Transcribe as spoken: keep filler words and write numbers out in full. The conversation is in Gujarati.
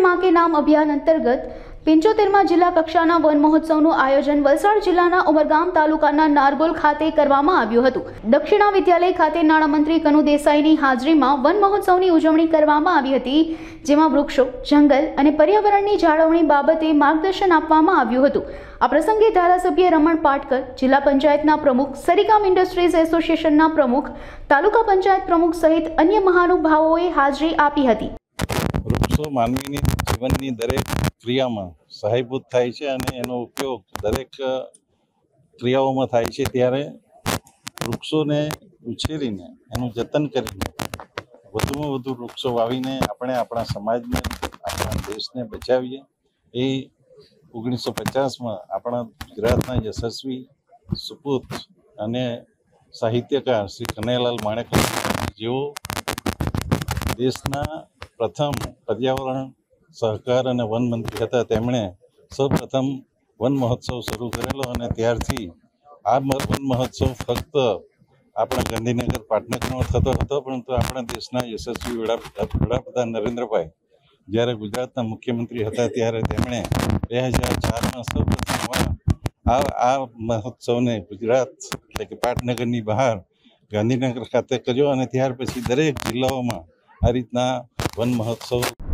माँ के नाम अभियान अंतर्गत पंचोतेरमा जिला कक्षाना वन महोत्सवનું આયોજન વલસાડ જિલ્લાના ઉમરગામ તાલુકાના નારગોલ ખાતે કરવામાં આવ્યું હતું। દક્ષિણા વિદ્યાલય ખાતે નાણામંત્રી કનુ દેસાઈની હાજરીમાં વન મહોત્સવની ઉજવણી કરવામાં આવી હતી, જેમાં વૃક્ષો, જંગલ અને પર્યાવરણની જાળવણી બાબતે માર્ગદર્શન આપવામાં આવ્યું હતું। આ પ્રસંગે ધારાસભ્ય રમણ પાટકર, જિલ્લા પંચાયતના પ્રમુખ, સરીગામ ઇન્ડસ્ટ્રીઝ એસોસિએશનના પ્રમુખ, તાલુકા પંચાયત પ્રમુખ સહિત અન્ય મહાનુભાવોએ હાજરી આપી હતી। વૃક્ષો માનવીની જીવનની દરેક ક્રિયામાં સહાયભૂત થાય છે અને એનો ઉપયોગ દરેક ક્રિયાઓમાં થાય છે। ત્યારે વૃક્ષોને ઉછેરીને એનું જતન કરીને વધુમાં વધુ વૃક્ષો વાવીને આપણે આપણા સમાજને, આપણા દેશને બચાવીએ। એ ઓગણીસો પચાસમાં આપણા ગુજરાતના યશસ્વી સુપુત અને સાહિત્યકાર શ્રી કનૈયાલાલ માણેકલાલ જેઓ દેશના પ્રથમ પર્યાવરણ, સહકાર અને વન મંત્રી હતા, તેમણે સૌપ્રથમ વન મહોત્સવ શરૂ કરેલો અને ત્યારથી આ વન મહોત્સવ ફક્ત આપણા ગાંધીનગર પાટનગરમાં થતો હતો, પરંતુ આપણા દેશના યશસ્વી વડાપ્રધાન નરેન્દ્રભાઈ જ્યારે ગુજરાતના મુખ્યમંત્રી હતા ત્યારે તેમણે બે હજાર ચારમાં સૌપ્રથમ આ આ મહોત્સવને ગુજરાત એટલે કે પાટનગરની બહાર ગાંધીનગર ખાતે કર્યો અને ત્યાર પછી દરેક જિલ્લાઓમાં આ રીતના વન મહોત્સવ